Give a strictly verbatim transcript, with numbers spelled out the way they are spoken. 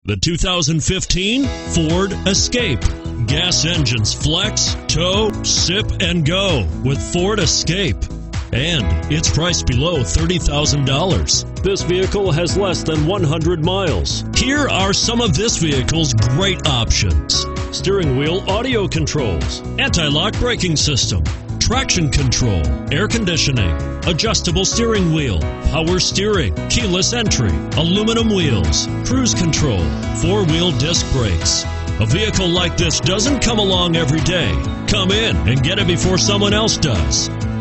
The two thousand fifteen Ford Escape. Gas engines flex, tow, sip, and go with Ford Escape. And it's priced below thirty thousand dollars. This vehicle has less than one hundred miles. Here are some of this vehicle's great options: steering wheel audio controls, anti-lock braking system, traction control, air conditioning, adjustable steering wheel, power steering, keyless entry, aluminum wheels, cruise control, four-wheel disc brakes. A vehicle like this doesn't come along every day. Come in and get it before someone else does.